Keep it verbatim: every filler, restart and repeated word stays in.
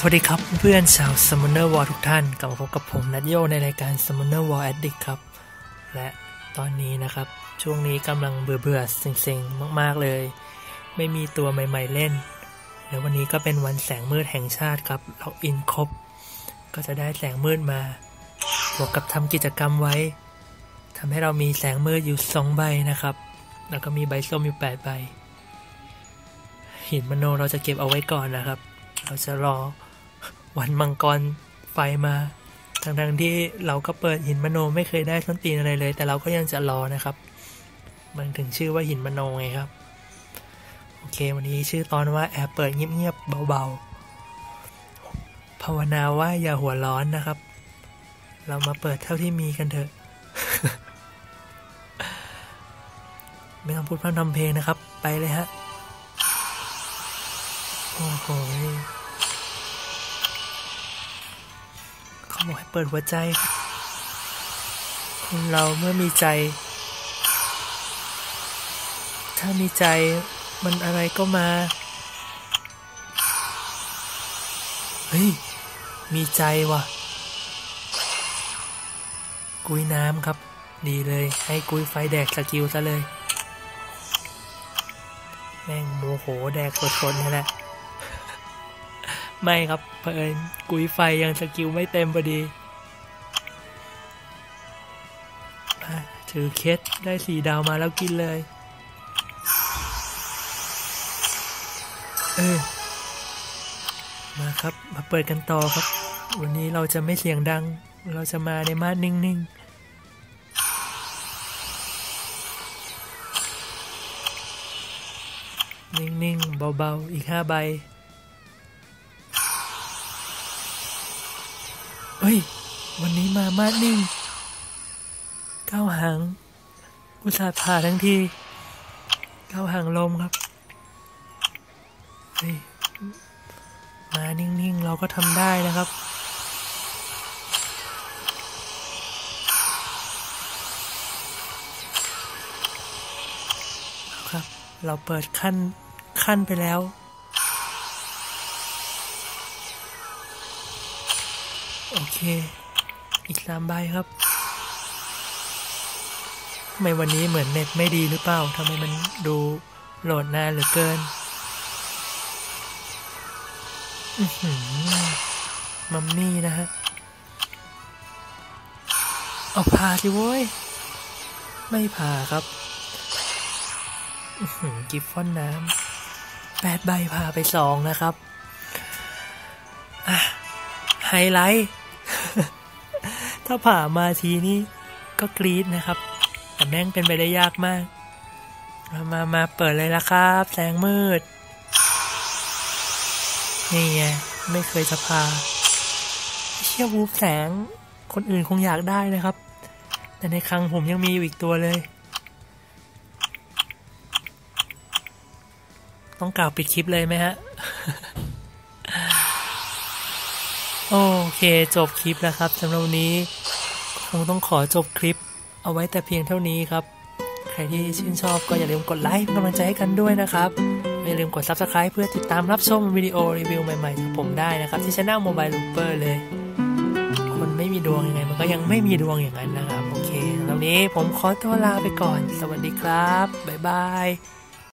วัสดีครับเพื่อนชาว Summoner War ทุกท่านกลับมาพบกับผมนัทโยในรายการ Summoner War Addict ครับและตอนนี้นะครับช่วงนี้กำลังเบื่อเบื่อเซ็งๆมากๆเลยไม่มีตัวใหม่ๆเล่นแล้ววันนี้ก็เป็นวันแสงมืดแห่งชาติครับเราอินครบก็จะได้แสงมืดมาบวกกับทำกิจกรรมไว้ทำให้เรามีแสงมืดอยู่สองใบนะครับแล้วก็มีใบส้มอยู่แปดใบหินมโนเราจะเก็บเอาไว้ก่อนนะครับเราจะรอวันมังกรไฟมาทั้งๆที่เราก็เปิดหินมโนไม่เคยได้ส้นตีนอะไรเลยแต่เราก็ยังจะรอนะครับมันถึงชื่อว่าหินมโนไงครับโอเควันนี้ชื่อตอนว่าแอบเปิดเงียบๆเบาๆภาวนาว่าอย่าหัวร้อนนะครับเรามาเปิดเท่าที่มีกันเถอะ ไม่ต้องพูดพร่ำทำเพลงนะครับไปเลยฮะโอ้โหเขาบอกให้เปิดหัวใจคนเราเมื่อมีใจถ้ามีใจมันอะไรก็มาเฮ้ยมีใจว่ะกุยน้ำครับดีเลยให้กุยไฟแดกสกิลซะเลยแม่งโมโหแดกสดๆนี่แหละไม่ครับเผอิญกุยไฟยังสกิลไม่เต็มพอดีถือเคสได้สี่ดาวมาแล้วกินเลยเออมาครับมาเปิดกันต่อครับวันนี้เราจะไม่เสียงดังเราจะมาในมาดนิ่งๆนิ่งๆเบาๆอีกห้าใบเฮ้ยวันนี้มามาดนิ่งเก้าหางอุตส่าห์ผ่าทั้งทีเก้าหางลมครับเฮ้ยมานิ่งๆเราก็ทำได้นะครับครับเราเปิดขั้นขั้นไปแล้วโอเคอีกสามใบครับทำไมวันนี้เหมือนเน็ตไม่ดีหรือเปล่าทำไมมันดูโหลดนานเหลือเกินอื้อหือมัมมี่นะฮะเอาผ่าสิโว้ยไม่ผ่าครับอื้อหือกิฟฟอนน้ำแปดใบผ่าไปสองนะครับอ่ะไฮไลท์ ถ้าผ่ามาทีนี้ก็กรี๊ดนะครับแต่แม่งเป็นไปได้ยากมากมามามาเปิดเลยละครับแสงมืดนี่ไงไม่เคยจะพาเชี่ยวูฟแสงคนอื่นคงอยากได้นะครับแต่ในคลังผมยังมีอยู่อีกตัวเลยต้องกล่าวปิดคลิปเลยไหมฮะ โอเคจบคลิปแล้วครับสำหรับวันนี้คงต้องขอจบคลิปเอาไว้แต่เพียงเท่านี้ครับใครที่ชื่นชอบก็อย่าลืมกดไลค์เป็นกำลังใจให้กันด้วยนะครับอย่าลืมกด ซับสไครบ์ เพื่อติดตามรับชมวิดีโอรีวิวใหม่ๆจากผมได้นะครับที่ Channel Mobile Looper เลยคนไม่มีดวงยังไงมันก็ยังไม่มีดวงอย่างนั้นนะครับโอเคสำหรับวันนี้ผมขอตัวลาไปก่อนสวัสดีครับบ๊ายบาย